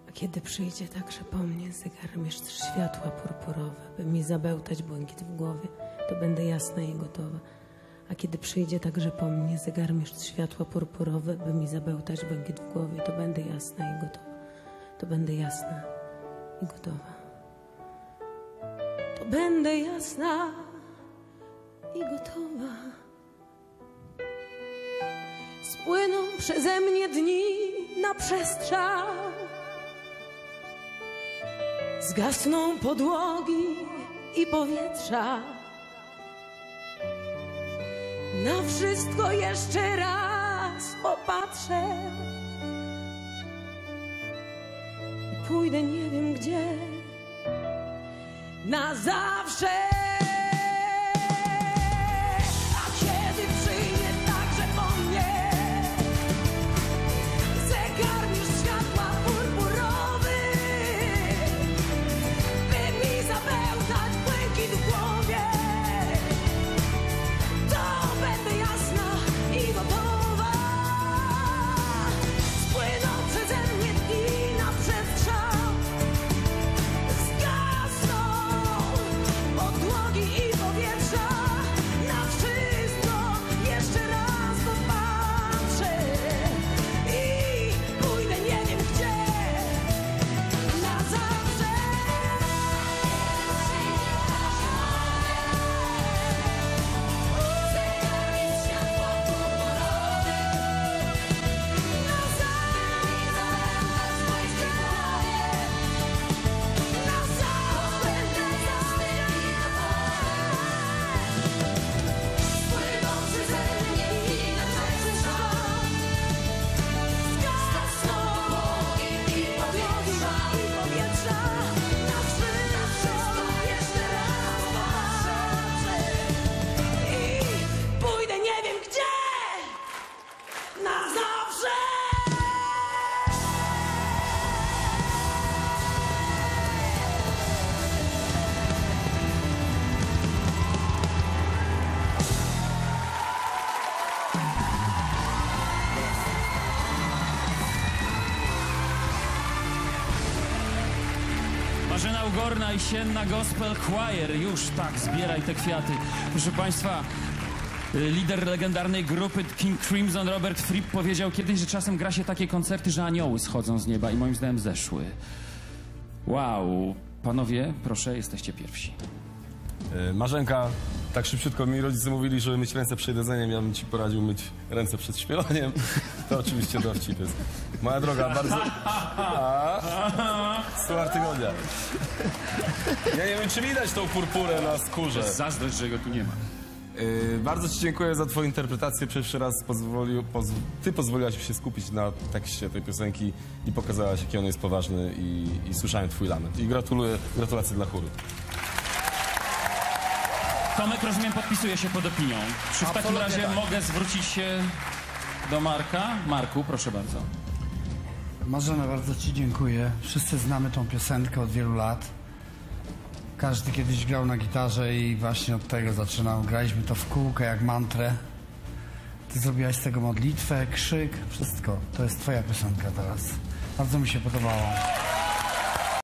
A kiedy przyjdzie także po mnie zegarmistrz światła purpurowe, by mi zabełtać błękit w głowie, to będę jasna i gotowa. A kiedy przyjdzie także po mnie zegarmistrz światła purpurowe, by mi zabełtać błękit w głowie, to będę jasna i gotowa. To będę jasna i gotowa. To będę jasna i gotowa. Spłyną przeze mnie dni na przestrzał. Zgasną podłogi i powietrza. Na wszystko jeszcze raz popatrzę i pójdę nie wiem gdzie, na zawsze. A kiedy przyjdzie także po mnie zegarmistrz światła purpurowy, by mi zabełtać błękit w głowie, będę jasna i gotowa. Spłyną przeze mnie dni na przestrzał. Zgasną podłogi i powietrza. Na wszystko jeszcze raz popatrzę i pójdę nie wiem gdzie, na zawsze. Marzena Ugorna i Sienna Gospel Choir. Już tak, zbieraj te kwiaty. Proszę Państwa, lider legendarnej grupy King Crimson, Robert Fripp, powiedział kiedyś, że czasem gra się takie koncerty, że anioły schodzą z nieba i moim zdaniem zeszły. Wow. Panowie, proszę, jesteście pierwsi. Marzenka, tak szybciutko mi rodzice mówili, żeby myć ręce przed jedzeniem, ja bym ci poradził myć ręce przed śpiewaniem. To oczywiście dowcip jest. Moja droga, bardzo... Słuchaj tygodnia. Ja nie wiem, czy widać tą purpurę na skórze. Zazdrość, że go tu nie ma. Bardzo ci dziękuję za twoją interpretację. Pierwszy raz ty pozwoliłaś mi się skupić na tekście tej piosenki i pokazałaś, jaki on jest poważny i słyszałem twój lament. I gratulacje dla chóru. Tomek, rozumiem, podpisuje się pod opinią. Czy w takim razie tak. mogę zwrócić się do Marka? Marku, proszę bardzo. Marzena, bardzo ci dziękuję. Wszyscy znamy tą piosenkę od wielu lat. Każdy kiedyś grał na gitarze i właśnie od tego zaczynał. Graliśmy to w kółkę jak mantrę. Ty zrobiłaś z tego modlitwę, krzyk, wszystko. To jest twoja piosenka teraz. Bardzo mi się podobało.